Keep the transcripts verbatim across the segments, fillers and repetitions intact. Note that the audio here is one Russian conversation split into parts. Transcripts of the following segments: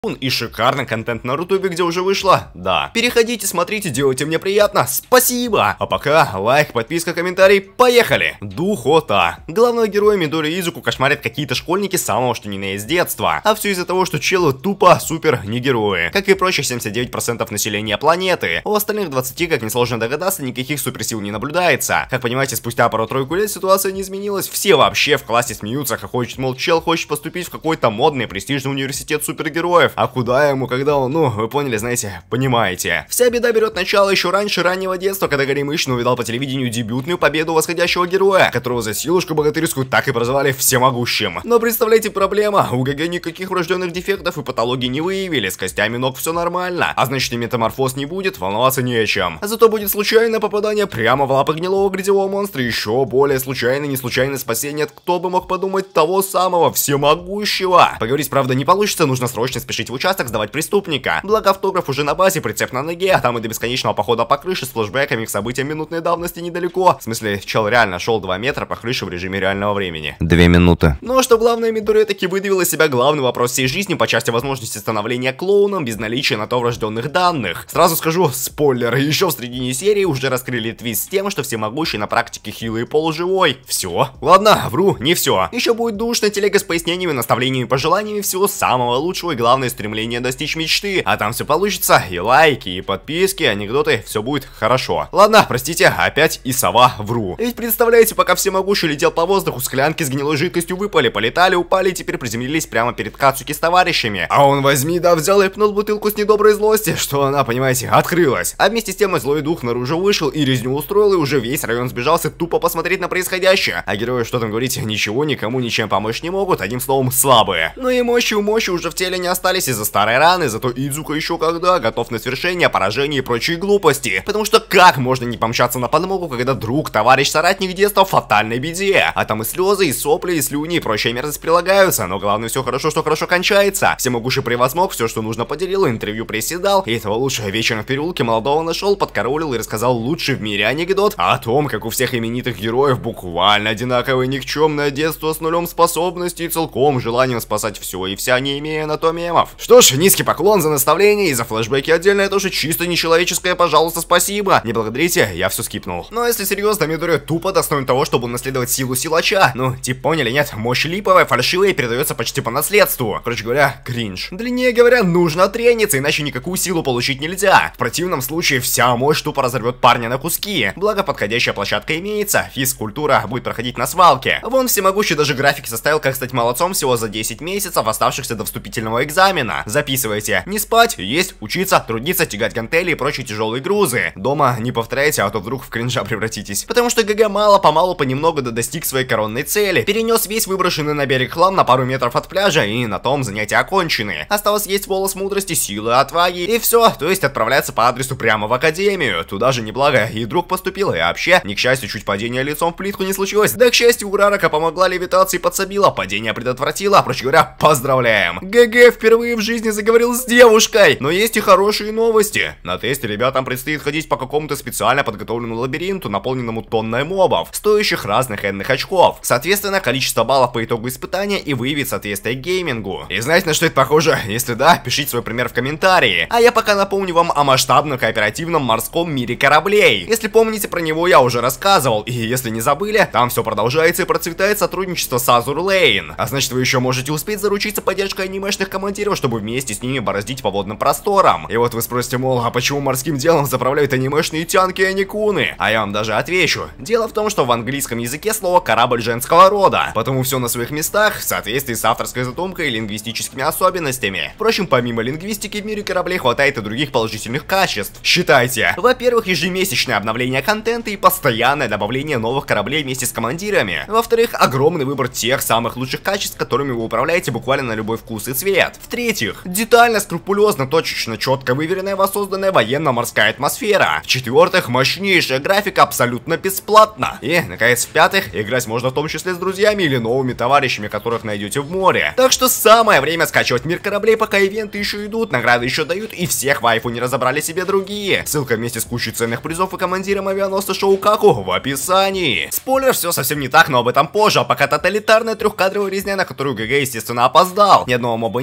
И шикарный контент на Рутубе, где уже вышло. Да. Переходите, смотрите, делайте мне приятно. Спасибо. А пока лайк, подписка, комментарий. Поехали. Духота. Главного героя Мидори Изуку кошмарят какие-то школьники самого что ни на есть детства. А все из-за того, что челы тупо супер не герои. Как и прочих семьдесят девять процентов населения планеты. У остальных двадцати, как несложно догадаться, никаких суперсил не наблюдается. Как понимаете, спустя пару-тройку лет ситуация не изменилась. Все вообще в классе смеются, хохочет, мол, чел хочет поступить в какой-то модный престижный университет супергероев. А куда ему, когда он, ну, вы поняли, знаете, понимаете. Вся беда берет начало еще раньше раннего детства, когда Горемыщин увидал по телевидению дебютную победу восходящего героя, которого за силушку богатырскую так и прозвали всемогущим. Но представляете, проблема, у ГГ никаких врожденных дефектов и патологий не выявили, с костями ног все нормально, а значит и метаморфоз не будет, волноваться не о чем. А зато будет случайное попадание прямо в лапы гнилого грязевого монстра, еще более случайное, не случайное спасение, кто бы мог подумать, того самого всемогущего. Поговорить, правда, не получится, нужно срочно спешить в участок сдавать преступника. Благо автограф уже на базе, прицеп на ноге, а там и до бесконечного похода по крыше с флешбэками к событиям минутной давности недалеко. В смысле, чел реально шел два метра по крыше в режиме реального времени. Две минуты. Ну а что главное, Мидори таки выдавил из себя главный вопрос всей жизни по части возможности становления клоуном без наличия на то врожденных данных. Сразу скажу, спойлер, еще в середине серии уже раскрыли твист с тем, что всемогущий на практике хилый и полуживой. Все. Ладно, вру, не все. Еще будет душная телега с пояснениями, наставлениями, пожеланиями всего самого лучшего и главное стремление достичь мечты. А там все получится, и лайки, и подписки, анекдоты, все будет хорошо. Ладно, простите, опять и сова вру. Ведь представляете, пока всемогущий летел по воздуху, склянки с гнилой жидкостью выпали, полетали, упали и теперь приземлились прямо перед Кацуки с товарищами. А он возьми да взял и пнул бутылку с недоброй злости, что она, понимаете, открылась. А вместе с тем и злой дух наружу вышел и резню устроил, и уже весь район сбежался тупо посмотреть на происходящее. А герои, что там говорить, ничего никому ничем помочь не могут, одним словом, слабые. Но и мощи у мощи уже в теле не остались из-за старой раны, зато Идзука еще когда готов на свершение, поражение и прочие глупости. Потому что как можно не помчаться на подмогу, когда друг, товарищ, соратник детства в фатальной беде? А там и слезы, и сопли, и слюни, и прочая мерзость прилагаются. Но главное, все хорошо, что хорошо кончается. Всемогущий превозмог, все, что нужно, поделил, интервью приседал. И этого лучше вечером в переулке молодого нашел, подкараулил и рассказал лучший в мире анекдот о том, как у всех именитых героев буквально одинаковое никчемное детство с нулем способностей и целком желанием спасать все и вся, не имея на то мемов. Что ж, низкий поклон за наставление и за флешбеки отдельно, это уже чисто нечеловеческое, пожалуйста, спасибо. Не благодарите, я все скипнул. Но если серьезно, Мидори тупо достоин того, чтобы наследовать силу силача. Ну, типа поняли, нет? Мощь липовая, фальшивая и передается почти по наследству. Короче говоря, кринж. Длиннее говоря, нужно трениться, иначе никакую силу получить нельзя. В противном случае вся мощь тупо разорвет парня на куски. Благо, подходящая площадка имеется, физкультура будет проходить на свалке. Вон всемогущий даже графики составил, как стать молодцом всего за десять месяцев, оставшихся до вступительного экзамена. Записывайте. Не спать, есть, учиться, трудиться, тягать гантели и прочие тяжелые грузы. Дома не повторяйте, а то вдруг в кринжа превратитесь. Потому что ГГ мало-помалу понемногу да достиг своей коронной цели. Перенес весь выброшенный на берег хлам на пару метров от пляжа, и на том занятия окончены. Осталось есть волос мудрости, силы, отваги, и все. То есть отправляться по адресу прямо в академию. Туда же неблаго и друг поступил, и вообще, не к счастью, чуть падение лицом в плитку не случилось. Да, к счастью, у Рарака помогла левитация и подсобила, падение предотвратила. Проще говоря, поздравляем. ГГ впервые в жизни заговорил с девушкой. Но есть и хорошие новости. На тесте ребятам предстоит ходить по какому-то специально подготовленному лабиринту, наполненному тонной мобов, стоящих разных энных очков. Соответственно, количество баллов по итогу испытания и выявит соответствие геймингу. И знаете, на что это похоже? Если да, пишите свой пример в комментарии. А я пока напомню вам о масштабном кооперативном морском мире кораблей. Если помните, про него я уже рассказывал. И если не забыли, там все продолжается и процветает сотрудничество с Azur Lane. А значит, вы еще можете успеть заручиться поддержкой анимешных командиров, чтобы вместе с ними бороздить по водным просторам. И вот вы спросите, мол, а почему морским делом заправляют анимешные тянки и аникуны? А я вам даже отвечу. Дело в том, что в английском языке слово корабль женского рода. Потому все на своих местах, в соответствии с авторской задумкой и лингвистическими особенностями. Впрочем, помимо лингвистики в мире кораблей хватает и других положительных качеств. Считайте. Во-первых, ежемесячное обновление контента и постоянное добавление новых кораблей вместе с командирами. Во-вторых, огромный выбор тех самых лучших качеств, которыми вы управляете буквально на любой вкус и цвет. В-третьих, детально, скрупулезно, точечно, четко выверенная воссозданная военно-морская атмосфера. В-четвертых, мощнейшая графика абсолютно бесплатно. И, наконец, в-пятых, играть можно в том числе с друзьями или новыми товарищами, которых найдете в море. Так что самое время скачивать мир кораблей, пока ивенты еще идут, награды еще дают, и всех вайфу не разобрали себе другие. Ссылка вместе с кучей ценных призов и командиром авианосца Шоу Каку в описании. Спойлер, все совсем не так, но об этом позже, а пока тоталитарная трехкадровая резня, на которую ГГ, естественно, опоздал. Ни одного моба не убил, а в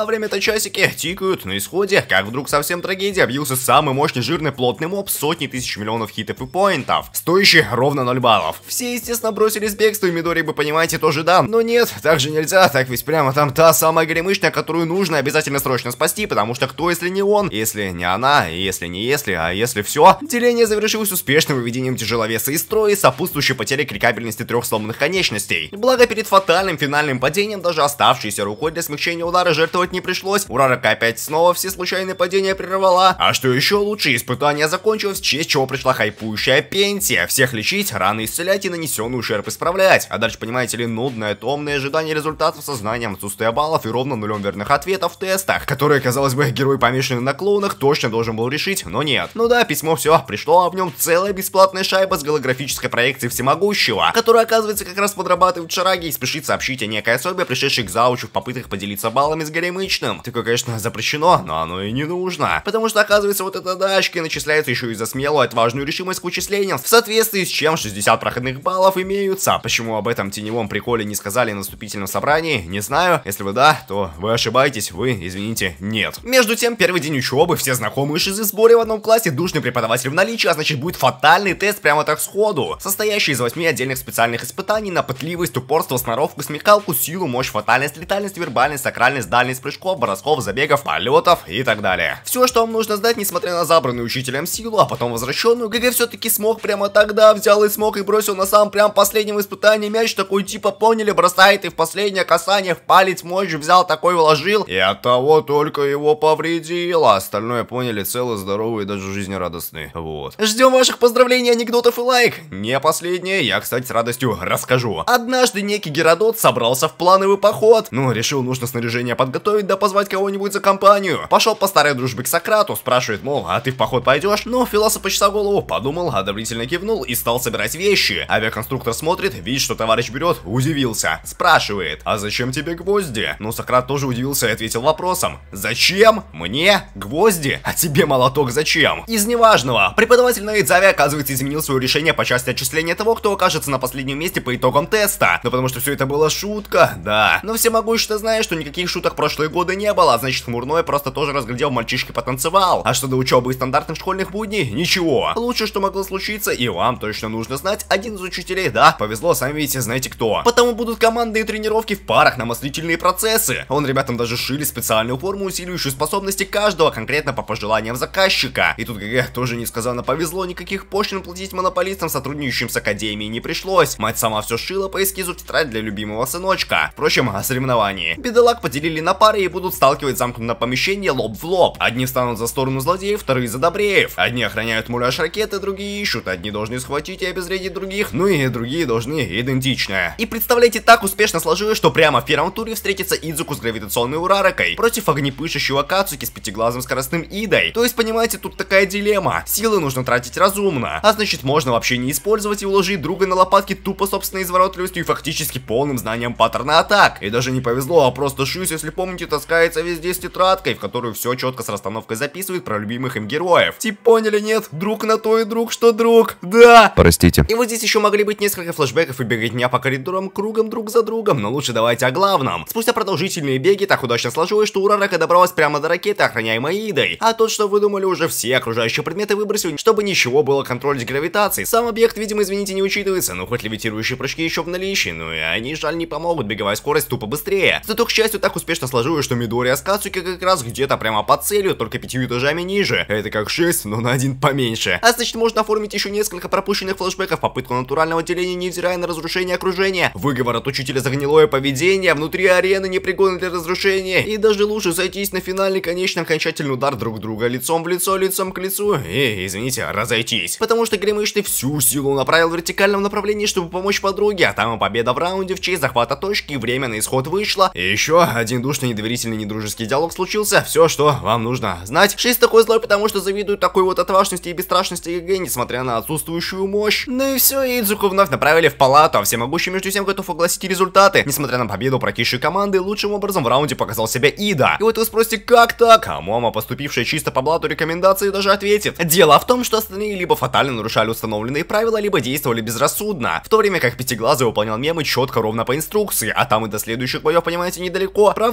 время-то часики тикают на исходе, как вдруг совсем трагедия, объявился самый мощный жирный плотный моб с сотней тысяч миллионов хитов и поинтов, стоящий ровно ноль баллов. Все, естественно, бросились в бегство, и Мидори, вы понимаете, тоже да. Но нет, так же нельзя, так ведь прямо там та самая горемычная, которую нужно обязательно срочно спасти, потому что кто, если не он, если не она, если не если, а если все. Деление завершилось успешным выведением тяжеловеса из строя и сопутствующей потерей крикабельности трех сломанных конечностей. Благо, перед фатальным финальным падением даже оставшейся рукой для смягчения удара жертвовать не пришлось. Урарака опять снова все случайные падения прервала. А что еще лучше, испытание закончилось, в честь чего пришла хайпующая пенсия. Всех лечить, раны исцелять и нанесенный ущерб исправлять. А дальше, понимаете ли, нудное, томное ожидание результатов со знанием отсутствия баллов и ровно нулем верных ответов в тестах, которые, казалось бы, герой, помешанный на клоунах, точно должен был решить, но нет. Ну да, письмо все пришло, а в нем целая бесплатная шайба с голографической проекцией всемогущего, которая, оказывается, как раз подрабатывает в шараге и спешит сообщить о некой особе, пришедшей к заучу в попытках поделиться баллами с горемычным. Такое, конечно, запрещено, но оно и не нужно. Потому что, оказывается, вот эта дачка начисляется еще и за смелую, отважную решимость к вычислениям, в соответствии с чем шестьдесят проходных баллов имеются. Почему об этом теневом приколе не сказали на вступительном собрании, не знаю. Если вы да, то вы ошибаетесь, вы, извините, нет. Между тем, первый день учебы, все знакомые шизы сборе в одном классе, душный преподаватель в наличии, а значит будет фатальный тест прямо так сходу, состоящий из восьми отдельных специальных испытаний на пытливость, упорство, сноровку, смекалку, силу, мощь, фатальность, летальность, вербальность, сакральность, дальность прыжков, бросков, забегов, полетов и так далее. Все, что вам нужно знать, несмотря на забранную учителем силу, а потом возвращенную, ГГ все-таки смог прямо тогда, взял и смог и бросил на самом прям последнем испытании мяч, такой типа, поняли, бросает и в последнее касание в палец мощь взял, такой вложил, и от того только его повредило. Остальное, поняли, целый, здоровый и даже жизнерадостный. Вот. Ждем ваших поздравлений, анекдотов и лайк. Не последнее, я, кстати, с радостью расскажу. Однажды некий Геродот собрался в плановый поход. Ну, решил, нужно снаряжение подготовить, да позвать кого-нибудь за компанию. Пошел по старой дружбе к Сократу, спрашивает, мол, а ты в поход пойдешь? Ну, философ почесал голову, подумал, одобрительно кивнул и стал собирать вещи. Авиаконструктор смотрит, видит, что товарищ берет, удивился. Спрашивает, а зачем тебе гвозди? Ну, Сократ тоже удивился и ответил вопросом. Зачем? Мне? Гвозди? А тебе молоток зачем? Из неважного. Преподаватель на экзамене, оказывается, изменил свое решение по части отчисления того, кто окажется на последнем месте по итогам теста. Ну, потому что все это была шутка, да. Но всемогущий-то знает, что никаких шуток прошлые годы не было, а значит, Хмурной просто тоже разглядел, мальчишки потанцевал. А что до учебы и стандартных школьных будней? Ничего. Лучше, что могло случиться, и вам точно нужно знать, один из учителей, да, повезло, сами видите, знаете кто. Потому будут командные тренировки в парах на мыслительные процессы. Он ребятам даже шили специальную форму, усиливающую способности каждого, конкретно по пожеланиям заказчика. И тут ГГ тоже несказанно повезло, никаких пошлин платить монополистам, сотрудничающим с академией, не пришлось. Мать сама все шила по эскизу тетрадь для любимого сыночка. Впрочем, о соревновании. Бедолаг поделили на пары и будут сталкивать замкнутое помещение лоб в лоб. Одни встанут за сторону злодеев, вторые за добреев. Одни охраняют муляж ракеты, другие ищут. Одни должны схватить и обезвредить других, ну и другие должны идентичное. И представляете, так успешно сложилось, что прямо в первом туре встретится Идзуку с гравитационной Ураракой против огнепышащего Кацуки с пятиглазым скоростным Идой. То есть, понимаете, тут такая дилемма. Силы нужно тратить разумно, а значит, можно вообще не использовать и уложить друга на лопатки тупо собственной изворотливостью и фактически полным знанием паттерна атак. И даже не повезло, а просто Шиз, если помните, таскается везде с тетрадкой, в которую все четко с расстановкой записывает про любимых им героев. Тип поняли, нет? Друг на то и друг, что друг. Да. Простите. И вот здесь еще могли быть несколько флешбеков и беготня по коридорам кругом друг за другом, но лучше давайте о главном. Спустя продолжительные беги так удачно сложилось, что Урарака добралась прямо до ракеты, охраняемой Идой. А тот, что выдумали, уже все окружающие предметы выбросил, чтобы ничего было контролить гравитацией. Сам объект, видимо, извините, не учитывается, но хоть левитирующие прыжки еще в наличии, ну и они, жаль, не помогут, беговая скорость тупо быстрее. Зато, к счастью, так успешно сложилось, что Мидори с Кацуки как раз где-то прямо под целью, только пятью этажами ниже. Это как шесть, но на один поменьше. А значит, можно оформить еще несколько пропущенных флешбеков, попытку натурального деления, невзирая на разрушение окружения, выговор от учителя за гнилое поведение, внутри арены непригодны для разрушения, и даже лучше сойтись на финальный конечный окончательный удар друг друга лицом в лицо, лицом к лицу, и, извините, разойтись. Потому что Гремычный всю силу направил в вертикальном направлении, чтобы помочь подруге, а там и победа в раунде в честь захвата точки, и время на исход вышло. И еще один душный, недоверительный, недружеский диалог случился. Все, что вам нужно знать. Шиз такой злой, потому что завидует такой вот отважности и бесстрашности ГГ, несмотря на отсутствующую мощь. Ну и все, Идзуку вновь направили в палату, а всемогущий между тем готов огласить результаты. Несмотря на победу прокисшей команды, лучшим образом в раунде показал себя Ида. И вот вы спросите, как так? А Момо, поступившая чисто по блату рекомендации, даже ответит. Дело в том, что остальные либо фатально нарушали установленные правила, либо действовали безрассудно. В то время как Пятиглазый выполнял мемы четко, ровно по инструкции, а там и до следующих боев, понимаете, недалеко. Правда, среди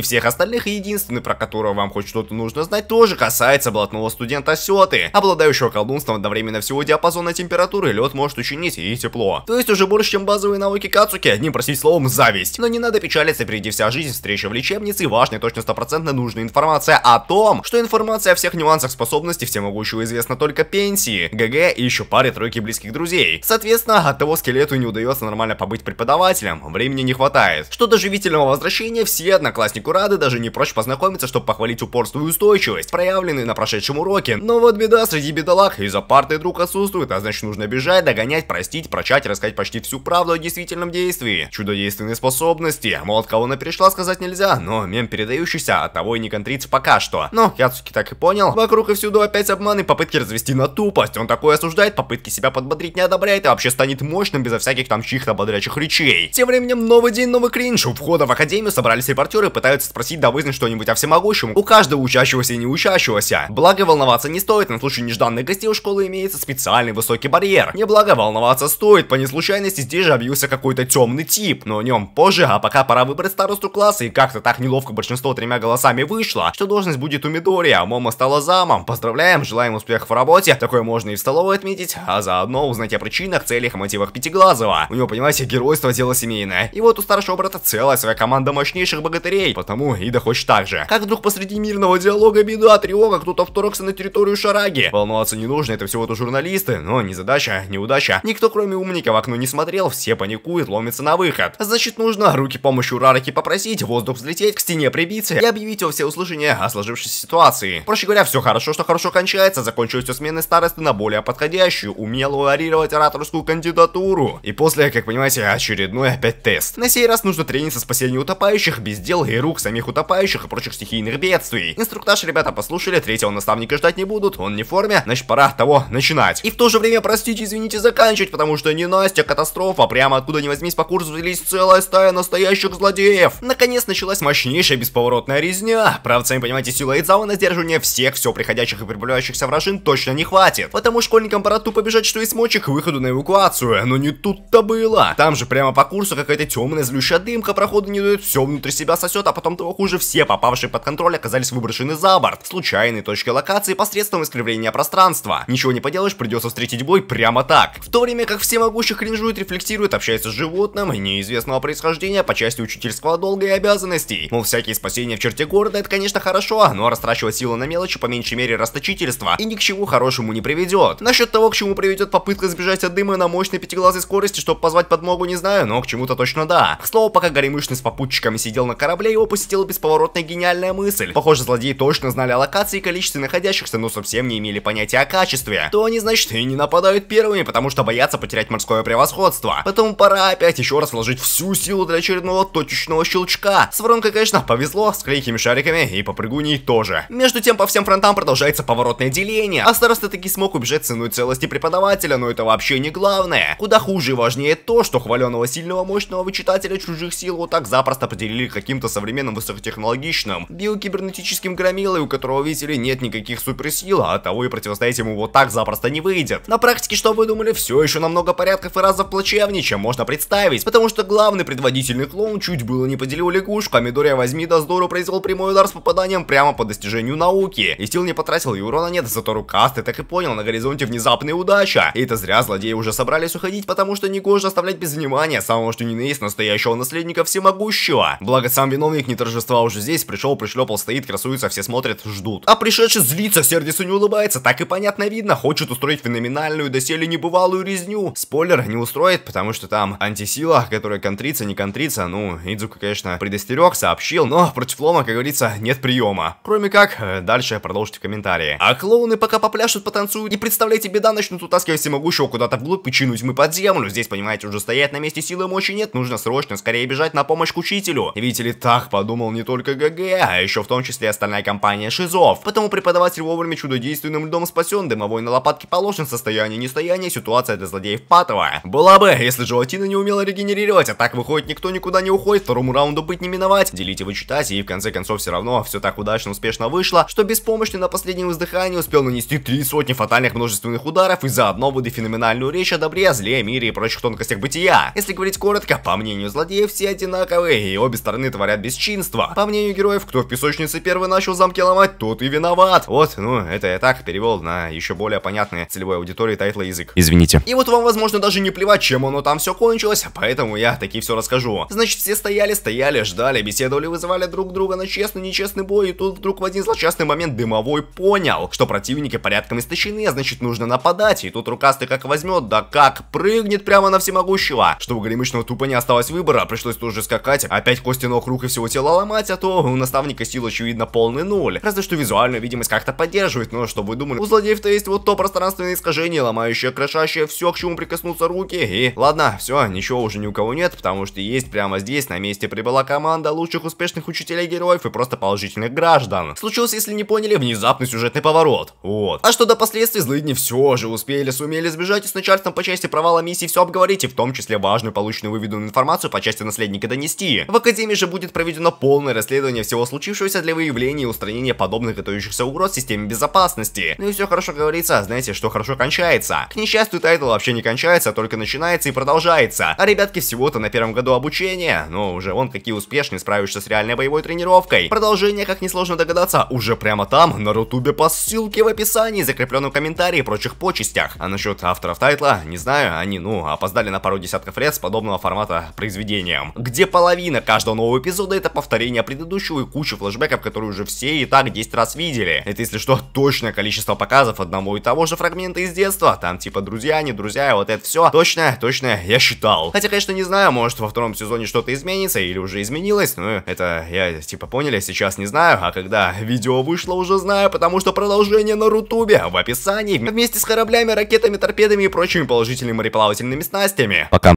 и всех остальных, и единственный, про которого вам хоть что-то нужно знать, тоже касается блатного студента Сёты, обладающего колдунством одновременно всего диапазона температуры. Лед может учинить и тепло. То есть уже больше, чем базовые навыки Кацуки, одним простить словом зависть. Но не надо печалиться, впереди вся жизнь, встреча в лечебнице и важная, точно стопроцентно нужная информация о том, что информация о всех нюансах способностей всемогущего известна только Пенсии, ГГ и еще паре тройки близких друзей. Соответственно, от того скелету не удается нормально побыть преподавателем, времени не хватает. Что до живительного возвращения, все однокласснику рады, даже не прочь познакомиться, чтобы похвалить упорство и устойчивость, проявленные на прошедшем уроке. Но вот беда, среди бедолаг из-за парты друг отсутствует, а значит нужно бежать, догонять, простить, прочать и рассказать почти всю правду о действительном действии. Чудодейственные способности. Мол, от кого она перешла, сказать нельзя, но мем передающийся, от того и не контрится пока что. Но Кацуки так и понял. Вокруг и всюду опять обман и попытки развести на тупость. Он такое осуждает, попытки себя подбодрить не одобряет и вообще станет мощным безо всяких там чьих-то бодрячих речей. Тем временем новый день, новый кринж. У входа в академию собрались репортеры и пытаются спросить да вызнать что-нибудь о всемогущем у каждого учащегося и не учащегося. Благо волноваться не стоит, на случай нежданных гостей у школы имеется специальный высокий барьер. Неблаго волноваться стоит, по неслучайности здесь же объявился какой-то темный тип, но о нем позже, а пока пора выбрать старосту класса, и как-то так неловко большинство тремя голосами вышло, что должность будет у Мидори, а Момо стала замом. Поздравляем, желаем успехов в работе, такое можно и в столовой отметить, а заодно узнать о причинах, целях и мотивах Пятиглазого. У него, понимаете, геройство дело семейное, и вот у старшего брата целая своя команда мощнейших богатырей, потому и да хочешь так же. Как вдруг посреди мирного диалога беда, тревога, кто-то вторгся на территорию Шараги. Волноваться не нужно, это всего-то журналисты, но не задача, неудача. Никто кроме умника в окно не смотрел, все паникуют, ломятся на выход. Значит, нужно руки помощи у Рараки попросить, воздух взлететь, к стене прибиться и объявить во всеуслышание о сложившейся ситуации. Проще говоря, все хорошо, что хорошо кончается, закончилось все смены старосты на более подходящую, умелую орировать ораторскую кандидатуру. И после, как понимаете, очередной опять тест. На сей раз нужно трениться спасению утопающих, без дел и рук самих утопающих и прочих стихийных бедствий. Инструктаж ребята послушали, третьего наставника ждать не будут, он не в форме, значит пора того начинать. И в то же время, простите, извините, заканчивать, потому что не Настя, катастрофа, прямо откуда ни возьмись по курсу взялись целая стая настоящих злодеев. Наконец началась мощнейшая бесповоротная резня. Правда, сами понимаете, силы Эйдзао на сдерживание всех все приходящих и прибывающихся вражин точно не хватит. Потому школьникам пора тупо бежать, что есть мочи, к выходу на эвакуацию. Но не тут-то было. Там же прямо по курсу какая-то темная злющая дымка, прохода не дает, все внутри себя сосет, а потом того хуже, все попавшие под контроль оказались выброшены за борт. Случайные точки локации посредством искривления пространства. Ничего не поделаешь, придется встретить бой прямо так. В то время как всемогущий кринжует, рефлексирует, общается с животным неизвестного происхождения по части учительского долга и обязанностей. Мол, всякие спасения в черте города это, конечно, хорошо, но растрачивать силы на мелочи по меньшей мере расточительство и ни к чему хорошему не приведет. Насчет того, к чему приведет попытка сбежать от дыма на мощной пятиглазой скорости, чтобы позвать подмогу, не знаю, но к чему-то точно да. К слову, пока Горемышный с попутчиками сидел на корабле, его посетила бесповоротная гениальная мысль. Похоже, злодеи точно знали о локации и количестве находящихся, но совсем не имели понятия о качестве. То они, значит, и не нападают первыми, потому что боятся потерять морское превосходство. Поэтому пора опять еще раз вложить всю силу для очередного точечного щелчка. С воронкой, конечно, повезло, с клейкими шариками и попрыгуней тоже. Между тем, по всем фронтам продолжается поворотное деление, а староста таки смог убежать ценой целости преподавателя, но это вообще не главное. Куда хуже и важнее то, что хваленого сильного мощного вычитателя чужих сил вот так запросто поделили каким-то современным высокотехнологичным биокибернетическим громилой, у которого, видите ли, нет никаких суперсил, а того и противостоять ему вот так запросто не выйдет. На практике, что вы думали, все еще намного порядков и разов плачевнее, чем можно представить, потому что главный предводительный клоун чуть было не поделил лягушку, а Мидория возьми да здорово произвел прямой удар с попаданием прямо по достижению науки. И сил не потратил, и урона нет, зато рукастый так и понял, на горизонте внезапная удача. И это зря, злодеи уже собрались уходить, потому что негоже оставлять без внимания самого что ни на есть настоящего наследника всемогущего. Благо сам виновник не торжества уже здесь, пришел, пришлепал, стоит, красуется, все смотрят, ждут. А пришедший злится, сердцу не улыбается, так и понятно видно, хочет устроить феноменальную, доселе небывалую резню. Спойлер, не устроит, потому что там антисила, которая контрится, не контрится, ну, Идзука, конечно, предостерег, сообщил, но против лома, как говорится, нет приема. Кроме как, дальше продолжите в комментарии. А клоуны пока попляшут, потанцуют, и представляете, беда, начнут утаскивать всемогущего куда-то вглубь и чинуть мы под землю. Здесь, понимаете, уже стоять на месте силы мощи нет, нужно срочно скорее бежать на помощь к учителю. И видите ли, так подумал не только ГГ, а еще в том числе остальная компания шизов. Потому преподаватель вовремя чудодейственным льдом спасен, дымовой на лопатке положен, состояние нестояния, ситуация для злодеев патовая. Была бы, если желатина не умела регенерировать, а так выходит, никто никуда не уходит, второму раунду быть не миновать. Делите, вычитайте, и в конце концов все равно все так удачно, успешно вышло, что беспомощный на последнем издыхании успел нанести три сотни фатальных множественных ударов и заодно выдать феноменальную речь о добре, зле, мире и прочих тонкостях бытия. Если говорить коротко, по мнению злодеев, все одинаковые, и обе стороны творят бесчинство. бесчинства. По мнению героев, кто в песочнице первый начал замки ломать, тот и виноват. Вот, ну, это я так перевел на еще более понятный целевой аудитории тайтла язык. Извините. И вот вам, возможно, даже не плевать, чем оно там все кончилось, поэтому я таки все расскажу. Значит, все стояли, стояли, ждали, беседовали, вызывали друг друга на честный, нечестный бой, и тут вдруг в один злосчастный момент Дымовой понял, что противники порядком истощены, а значит, нужно нападать, и тут Рукастый как возьмет, да как прыгнет прямо на всемогущего. Что у Горемычного тупо не осталось выбора, пришлось тут же скакать, опять кости ног, рук и всего тела ломать, а то у наставника сил очевидно полный нуль. Разве что визуальную видимость как-то поддерживает, но что вы думали, у злодеев-то есть вот то пространственное искажение, ломающее, крошащее все, к чему прикоснутся руки, и ладно, все, ничего уже ни у кого нет, потому что есть прямо здесь, на месте прибыла команда лучших успешных учителей героев и просто положительных граждан. Случился, если не поняли, внезапный сюжетный поворот. Вот. А что до последствий, злыдни все же успели, сумели сбежать и с начальством по части провала миссии все обговорить, и в том числе важную полученную выведенную информацию по части наследника донести. В Академии же будет проведено полное расследование всего случившегося для выявления и устранения подобных готовящихся угроз системе безопасности. Ну и все хорошо говорится, знаете, что хорошо кончается. К несчастью, тайтл вообще не кончается, а только начинается и продолжается. А ребятки всего-то на первом году обучения, но уже вон какие успешные, справившись с реальной боевой тренировкой. Продолжение, как несложно догадаться, уже прямо там, на Рутубе по ссылке в описании, закрепленном комментарии и прочих почестях. А насчет авторов тайтла, не знаю, они, ну, опоздали на пару десятков лет с подобного формата произведением, где половина каждого нового эпизода это повторение предыдущего и куча флешбеков, которые уже все и так десять раз видели. Это, если что, точное количество показов одного и того же фрагмента из детства, там типа друзья, не друзья, вот это все. Точно, точно, я считал. Хотя, конечно, не знаю, может во втором сезоне что-то изменится или уже изменилось, но это я типа поняли, сейчас не знаю, а когда видео вышло, уже знаю, потому что продолжение на Рутубе в описании вместе с кораблями, ракетами, торпедами и прочими положительными мореплавательными снастями. Пока.